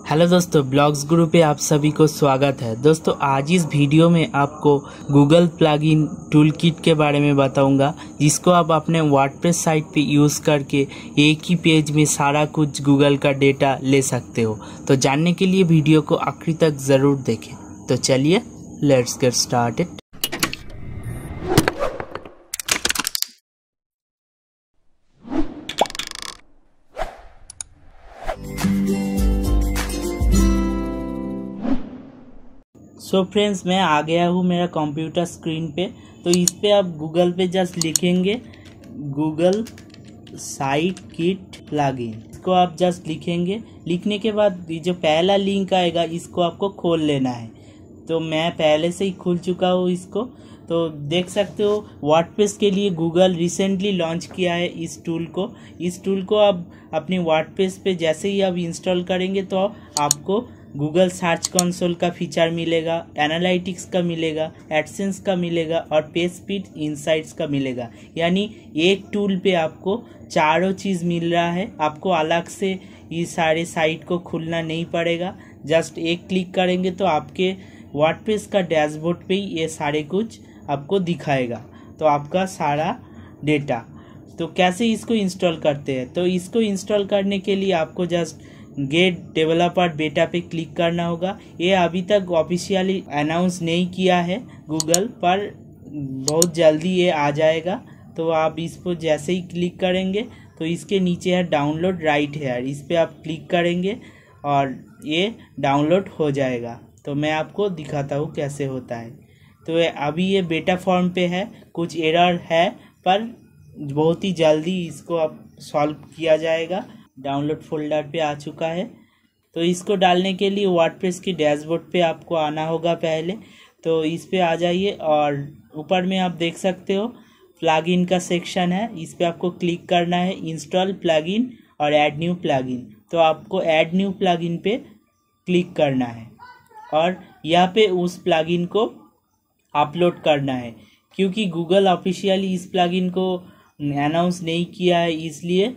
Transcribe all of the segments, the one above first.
Hello दोस्तों, blogs गुरु पे आप सभी को स्वागत है। दोस्तों आज इस वीडियो में आपको गूगल प्लगइन टूल किट के बारे में बताऊंगा, जिसको आप अपने वर्डप्रेस साइट पे यूज़ करके एक ही पेज में सारा कुछ गूगल का डेटा ले सकते हो। तो जानने के लिए वीडियो को आखिरी तक ज़रूर देखें। तो चलिए let's get started. So friends, मैं आ गया हूँ मेरा कंप्यूटर स्क्रीन पे। तो इस पे आप गूगल पे जस्ट लिखेंगे गूगल साइट किट प्लगइन। इसको आप जस्ट लिखेंगे। लिखने के बाद ये जो पहला लिंक आएगा इसको आपको खोल लेना है। तो मैं पहले से ही खुल चुका हूँ इसको। तो देख सकते हो वर्डप्रेस के लिए गूगल रिसेंटली लॉन्च किया है इस टूल को। इस टूल को आप अपने वर्डप्रेस पे जैसे ही आप इंस्टॉल करेंगे तो आपको गूगल सर्च कंसोल का फीचर मिलेगा, एनालिटिक्स का मिलेगा, एडसेंस का मिलेगा और पेज स्पीड इनसाइट्स का मिलेगा। यानी एक टूल पे आपको चारों चीज़ मिल रहा है। आपको अलग से ये सारे साइट को खुलना नहीं पड़ेगा। जस्ट एक क्लिक करेंगे तो आपके वर्डप्रेस का डैशबोर्ड पे ही ये सारे कुछ आपको दिखाएगा। तो आपका सारा डेटा। तो कैसे इसको इंस्टॉल करते हैं? तो इसको इंस्टॉल करने के लिए आपको जस्ट गेट डेवलपर बेटा पे क्लिक करना होगा। ये अभी तक ऑफिशियली अनाउंस नहीं किया है गूगल पर, बहुत जल्दी ये आ जाएगा। तो आप इस पर जैसे ही क्लिक करेंगे तो इसके नीचे है डाउनलोड राइट हेयर। इस पर आप क्लिक करेंगे और ये डाउनलोड हो जाएगा। तो मैं आपको दिखाता हूँ कैसे होता है। तो अभी ये बेटा फॉर्म पे है, कुछ एरर है पर बहुत ही जल्दी इसको अब सॉल्व किया जाएगा। डाउनलोड फोल्डर पे आ चुका है। तो इसको डालने के लिए वर्डप्रेस की डैशबोर्ड पे आपको आना होगा पहले। तो इस पे आ जाइए और ऊपर में आप देख सकते हो प्लगइन का सेक्शन है। इस पे आपको क्लिक करना है, इंस्टॉल प्लगइन और ऐड न्यू प्लगइन। तो आपको ऐड न्यू प्लगइन पे क्लिक करना है और यहाँ पे उस प्लगइन को अपलोड करना है। क्योंकि गूगल ऑफिशियली इस प्लगइन को अनाउंस नहीं किया है, इसलिए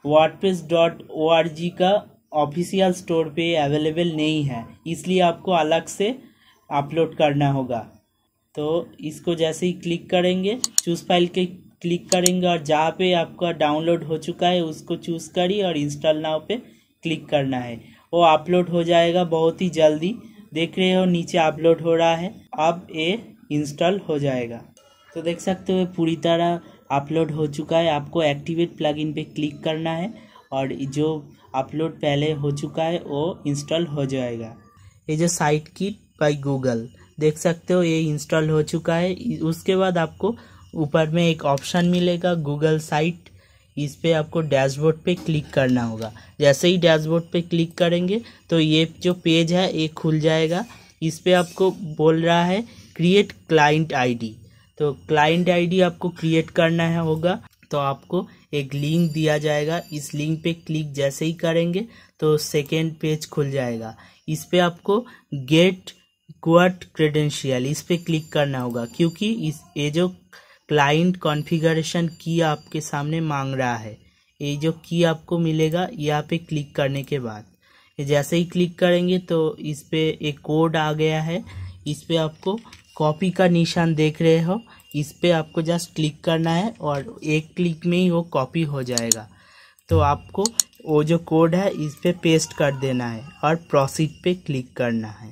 wordpress.org का ऑफिशियल स्टोर पे अवेलेबल नहीं है, इसलिए आपको अलग से अपलोड करना होगा। तो इसको जैसे ही क्लिक करेंगे, चूज़ फाइल के क्लिक करेंगे और जहाँ पे आपका डाउनलोड हो चुका है उसको चूज़ करिए और इंस्टॉल नाउ पे क्लिक करना है। वो अपलोड हो जाएगा बहुत ही जल्दी। देख रहे हो नीचे अपलोड हो रहा है। अब ये इंस्टॉल हो जाएगा। तो देख सकते हो पूरी तरह अपलोड हो चुका है। आपको एक्टिवेट प्लगइन पे क्लिक करना है और जो अपलोड पहले हो चुका है वो इंस्टॉल हो जाएगा। ये जो साइट किट बाय गूगल देख सकते हो ये इंस्टॉल हो चुका है। उसके बाद आपको ऊपर में एक ऑप्शन मिलेगा गूगल साइट। इस पे आपको डैशबोर्ड पे क्लिक करना होगा। जैसे ही डैशबोर्ड पे क्लिक करेंगे तो ये जो पेज है ये खुल जाएगा। इस पे आपको बोल रहा है क्रिएट क्लाइंट आईडी। तो क्लाइंट आईडी आपको क्रिएट करना है होगा। तो आपको एक लिंक दिया जाएगा। इस लिंक पे क्लिक जैसे ही करेंगे तो सेकेंड पेज खुल जाएगा। इस पे आपको गेट क्वाड क्रेडेंशियल इस पे क्लिक करना होगा, क्योंकि ये जो क्लाइंट कॉन्फ़िगरेशन की आपके सामने मांग रहा है। ये जो की आपको मिलेगा यहाँ पे क्लिक करने के बाद जैसे ही क्लिक करेंगे तो इस पे एक कोड आ गया है। इस पे आपको कॉपी का निशान देख रहे हो, इस पे आपको जस्ट क्लिक करना है और एक क्लिक में ही वो कॉपी हो जाएगा। तो आपको वो जो कोड है इस पे पेस्ट कर देना है और प्रोसीड पे क्लिक करना है।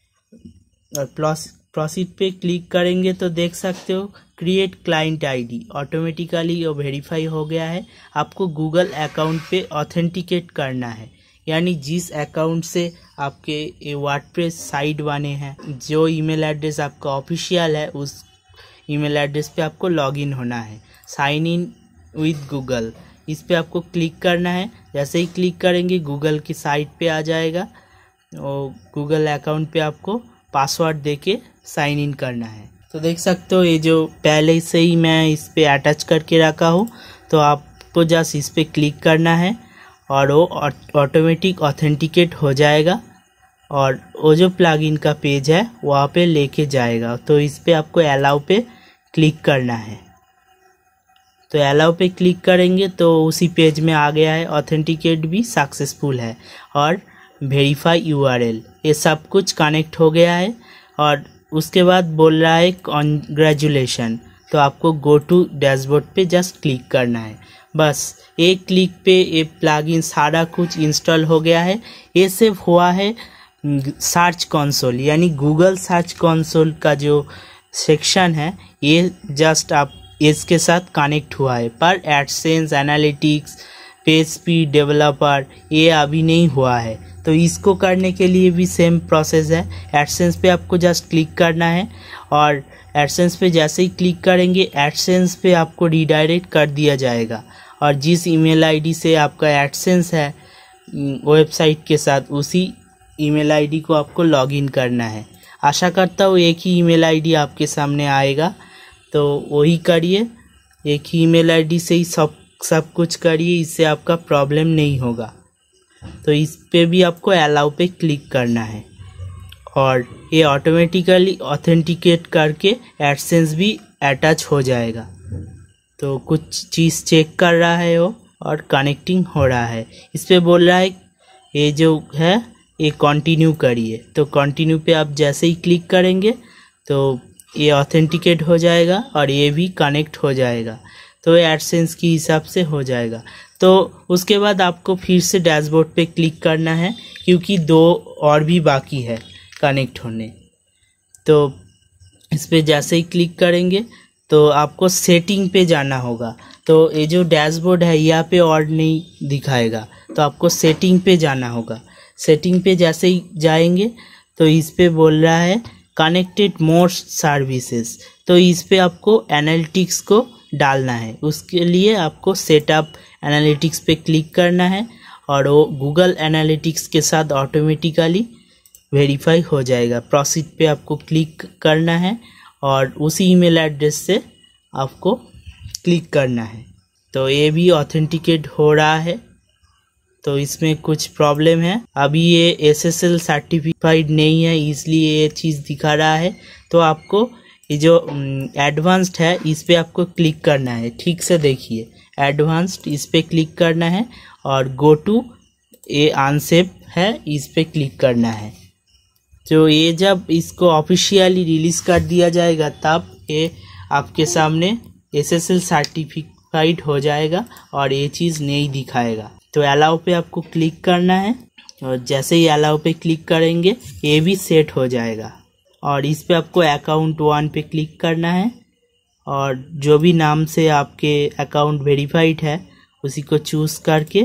और प्रोसीड पे क्लिक करेंगे तो देख सकते हो क्रिएट क्लाइंट आईडी ऑटोमेटिकली वो वेरीफाई हो गया है। आपको गूगल अकाउंट पे ऑथेंटिकेट करना है, यानी जिस अकाउंट से आपके वर्डप्रेस साइट बने हैं, जो ईमेल एड्रेस आपका ऑफिशियल है उस ईमेल एड्रेस पे आपको लॉगिन होना है। साइन इन विद गूगल इस पे आपको क्लिक करना है। जैसे ही क्लिक करेंगे गूगल की साइट पे आ जाएगा और गूगल अकाउंट पे आपको पासवर्ड देके साइन इन करना है। तो देख सकते हो ये जो पहले से ही मैं इस पे अटैच करके रखा हूँ। तो आपको जस्ट इस पे क्लिक करना है और वो ऑटोमेटिक ऑथेंटिकेट हो जाएगा और वो जो प्लगइन का पेज है वहाँ पे लेके जाएगा। तो इस पे आपको अलाउ पे क्लिक करना है। तो अलाउ पे क्लिक करेंगे तो उसी पेज में आ गया है, ऑथेंटिकेट भी सक्सेसफुल है और वेरीफाई यूआरएल, ये सब कुछ कनेक्ट हो गया है। और उसके बाद बोल रहा है कॉन्ग्रेचुलेशन, तो आपको गो टू डैशबोर्ड पे जस्ट क्लिक करना है। बस एक क्लिक पे ये प्लगइन सारा कुछ इंस्टॉल हो गया है। ये सिर्फ हुआ है सर्च कंसोल, यानी गूगल सर्च कंसोल का जो सेक्शन है ये जस्ट आप इसके साथ कनेक्ट हुआ है, पर AdSense, analytics, page speed, developer ये अभी नहीं हुआ है। तो इसको करने के लिए भी सेम प्रोसेस है। एडसेंस पे आपको जस्ट क्लिक करना है और एडसेंस पे जैसे ही क्लिक करेंगे एडसेंस पे आपको रिडायरेक्ट कर दिया जाएगा और जिस ईमेल आईडी से आपका एडसेंस है वेबसाइट के साथ, उसी ईमेल आईडी को आपको लॉगिन करना है। आशा करता हूँ एक ही ईमेल आईडी आपके सामने आएगा, तो वही करिए। एक ही ईमेल आईडी से ही सब कुछ करिए, इससे आपका प्रॉब्लम नहीं होगा। तो इस पे भी आपको अलाउ पे क्लिक करना है और ये ऑटोमेटिकली ऑथेंटिकेट करके एडसेंस भी अटैच हो जाएगा। तो कुछ चीज़ चेक कर रहा है वो और कनेक्टिंग हो रहा है। इस पे बोल रहा है ये जो है ये कंटिन्यू करिए, तो कंटिन्यू पे आप जैसे ही क्लिक करेंगे तो ये ऑथेंटिकेट हो जाएगा और ये भी कनेक्ट हो जाएगा, तो एडसेंस के हिसाब से हो जाएगा। तो उसके बाद आपको फिर से डैशबोर्ड पे क्लिक करना है क्योंकि 2 और भी बाकी है कनेक्ट होने। तो इस पे जैसे ही क्लिक करेंगे तो आपको सेटिंग पे जाना होगा। तो ये जो डैशबोर्ड है यहाँ पे और नहीं दिखाएगा, तो आपको सेटिंग पे जाना होगा। सेटिंग पे जैसे ही जाएंगे तो इस पे बोल रहा है कनेक्टेड मोस्ट सर्विसेज, तो इस पे आपको एनालिटिक्स को डालना है। उसके लिए आपको सेटअप एनालिटिक्स पे क्लिक करना है और वो गूगल एनालिटिक्स के साथ ऑटोमेटिकली वेरीफाई हो जाएगा। प्रोसीड पे आपको क्लिक करना है और उसी ईमेल एड्रेस से आपको क्लिक करना है। तो ये भी ऑथेंटिकेट हो रहा है। तो इसमें कुछ प्रॉब्लम है, अभी ये SSL सर्टिफाइड नहीं है इसलिए ये चीज़ दिखा रहा है। तो आपको ये जो एडवांस्ड है इस पे आपको क्लिक करना है। ठीक से देखिए, एडवांस्ड इस पे क्लिक करना है और गो टू ये अनसेफ है इस पे क्लिक करना है। तो ये जब इसको ऑफिशियली रिलीज़ कर दिया जाएगा तब ये आपके सामने SSL सर्टिफाइड हो जाएगा और ये चीज़ नहीं दिखाएगा। तो अलाउ पे आपको क्लिक करना है और जैसे ही अलाउ पे क्लिक करेंगे ये भी सेट हो जाएगा और इस पे आपको अकाउंट 1 पे क्लिक करना है और जो भी नाम से आपके अकाउंट वेरीफाइड है उसी को चूज़ करके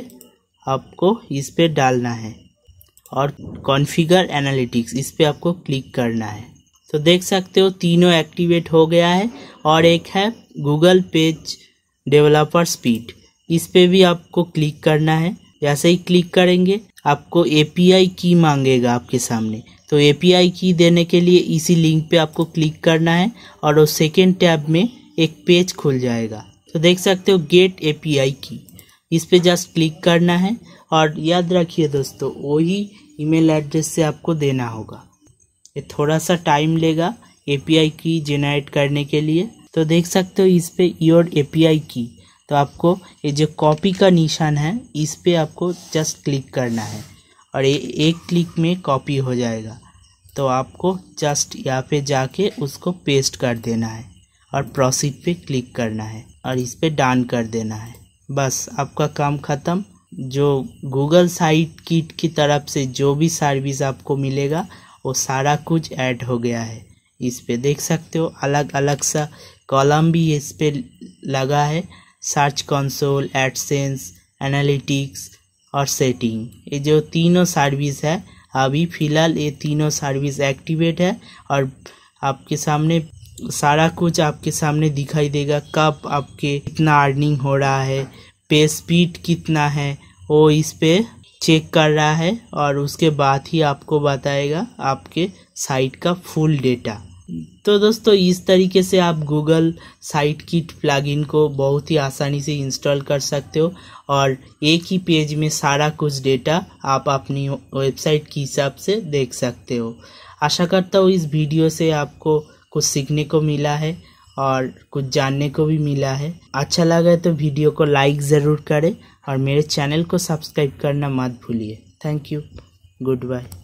आपको इस पे डालना है और कॉन्फ़िगर एनालिटिक्स इस पे आपको क्लिक करना है। तो देख सकते हो तीनों एक्टिवेट हो गया है। और एक है गूगल पेज डेवलपर स्पीड, इस पे भी आपको क्लिक करना है। जैसे ही क्लिक करेंगे आपको API की मांगेगा आपके सामने, तो API की देने के लिए इसी लिंक पे आपको क्लिक करना है और वो सेकेंड टैब में एक पेज खुल जाएगा। तो देख सकते हो गेट API की, इस पे जस्ट क्लिक करना है और याद रखिए दोस्तों वही ईमेल एड्रेस से आपको देना होगा। ये थोड़ा सा टाइम लेगा API की जनरेट करने के लिए। तो देख सकते हो इस पे योर API की, तो आपको ये जो कॉपी का निशान है इस पे आपको जस्ट क्लिक करना है और ये एक क्लिक में कॉपी हो जाएगा। तो आपको जस्ट यहाँ पे जाके उसको पेस्ट कर देना है और प्रोसीड पे क्लिक करना है और इस पे डन कर देना है। बस आपका काम ख़त्म। जो गूगल साइट किट की तरफ से जो भी सर्विस आपको मिलेगा वो सारा कुछ ऐड हो गया है। इस पे देख सकते हो अलग अलग सा कॉलम भी इस पे लगा है, सर्च कंसोल, एडसेंस, एनालिटिक्स और सेटिंग। ये जो तीनों सर्विस है अभी फ़िलहाल ये तीनों सर्विस एक्टिवेट है और आपके सामने सारा कुछ आपके सामने दिखाई देगा। कब आपके कितना अर्निंग हो रहा है, पे स्पीड कितना है वो इस पे चेक कर रहा है और उसके बाद ही आपको बताएगा आपके साइट का फुल डेटा। तो दोस्तों इस तरीके से आप गूगल साइट किट प्लगइन को बहुत ही आसानी से इंस्टॉल कर सकते हो और एक ही पेज में सारा कुछ डेटा आप अपनी वेबसाइट के हिसाब से देख सकते हो। आशा करता हूँ इस वीडियो से आपको कुछ सीखने को मिला है और कुछ जानने को भी मिला है। अच्छा लगा तो वीडियो को लाइक ज़रूर करें और मेरे चैनल को सब्सक्राइब करना मत भूलिए। Thank you. Good bye.